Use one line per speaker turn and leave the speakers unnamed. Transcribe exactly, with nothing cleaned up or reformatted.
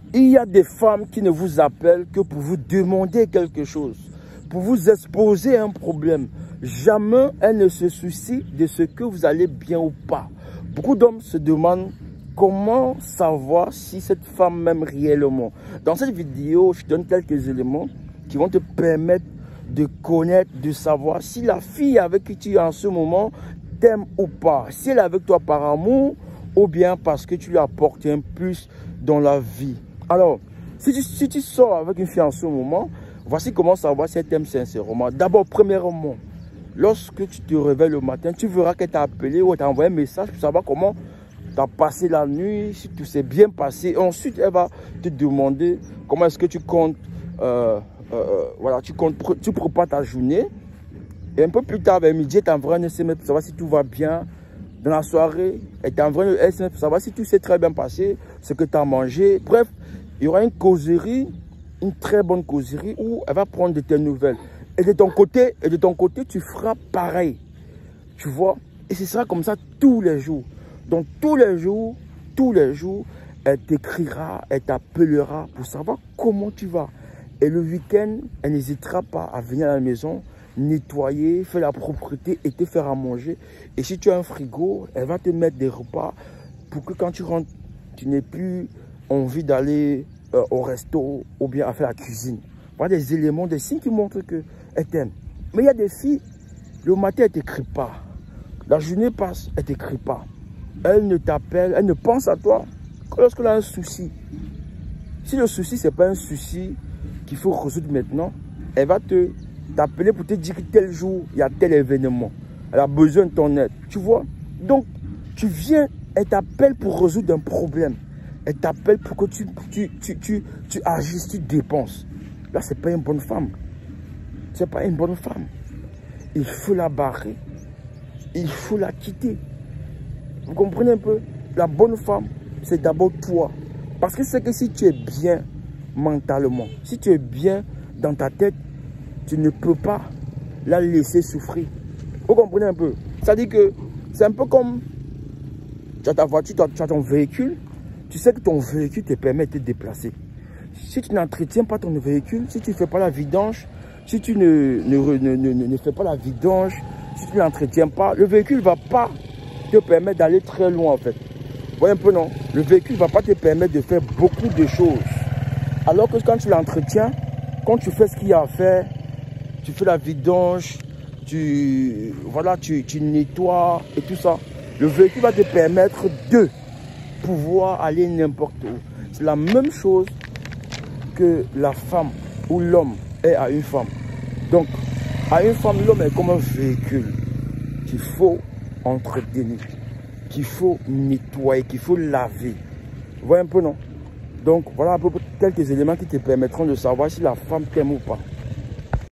Il y a des femmes qui ne vous appellent que pour vous demander quelque chose, pour vous exposer un problème. Jamais elles ne se soucient de ce que vous allez bien ou pas. Beaucoup d'hommes se demandent comment savoir si cette femme m'aime réellement. Dans cette vidéo, je donne quelques éléments qui vont te permettre de connaître, de savoir si la fille avec qui tu es en ce moment t'aime ou pas. Si elle est avec toi par amour ou bien parce que tu lui apportes un plus dans la vie. Alors, si tu, si tu sors avec une fille en ce moment, voici comment savoir si elle t'aime sincèrement. D'abord, premièrement, lorsque tu te réveilles le matin, tu verras qu'elle t'a appelé ou elle t'a envoyé un message pour savoir comment tu as passé la nuit, si tout s'est bien passé. Ensuite, elle va te demander comment est-ce que tu comptes, euh, euh, voilà, tu comptes, tu prépares ta journée. Et un peu plus tard, vers midi, elle t'envoie un S M S pour savoir si tout va bien. Dans la soirée, elle t'envoie un S M S pour savoir si tout s'est très bien passé, ce que tu as mangé. Bref, il y aura une causerie, une très bonne causerie où elle va prendre de tes nouvelles. Et de ton côté, et de ton côté, tu feras pareil. Tu vois? Et ce sera comme ça tous les jours. Donc tous les jours, tous les jours, elle t'écrira, elle t'appellera pour savoir comment tu vas. Et le week-end, elle n'hésitera pas à venir à la maison, nettoyer, faire la propreté et te faire à manger. Et si tu as un frigo, elle va te mettre des repas pour que quand tu rentres, tu n'aies plus envie d'aller euh, au resto ou bien à faire la cuisine. Voilà des éléments, des signes qui montrent qu'elle t'aime. Mais il y a des filles, le matin, elle ne t'écrit pas. La journée passe, elle ne t'écrit pas. Elle ne t'appelle, elle ne pense à toi que lorsqu'elle a un souci. Si le souci, ce n'est pas un souci qu'il faut résoudre maintenant, elle va te t'appeler pour te dire que tel jour, il y a tel événement. Elle a besoin de ton aide. Tu vois? Donc, tu viens, elle t'appelle pour résoudre un problème. Elle t'appelle pour que tu, tu, tu, tu, tu agisses, tu dépenses. Là, ce n'est pas une bonne femme. Ce n'est pas une bonne femme. Il faut la barrer. Il faut la quitter. Vous comprenez un peu? La bonne femme, c'est d'abord toi. Parce que c'est que si tu es bien mentalement, si tu es bien dans ta tête, tu ne peux pas la laisser souffrir. Vous comprenez un peu? Ça dit que c'est un peu comme tu as ta voiture, tu as ton véhicule. Tu sais que ton véhicule te permet de te déplacer. Si tu n'entretiens pas ton véhicule, si tu ne fais pas la vidange, si tu ne, ne, ne, ne, ne fais pas la vidange, si tu ne l'entretiens pas, le véhicule ne va pas te permettre d'aller très loin en fait. Vous voyez un peu, non? Le véhicule ne va pas te permettre de faire beaucoup de choses. Alors que quand tu l'entretiens, quand tu fais ce qu'il y a à faire, tu fais la vidange, tu, voilà, tu, tu nettoies et tout ça, le véhicule va te permettre de pouvoir aller n'importe où. C'est la même chose que la femme ou l'homme est à une femme. Donc, à une femme, l'homme est comme un véhicule qu'il faut entretenir, qu'il faut nettoyer, qu'il faut laver. Vous voyez un peu, non? Donc, voilà un peu quelques éléments qui te permettront de savoir si la femme t'aime ou pas.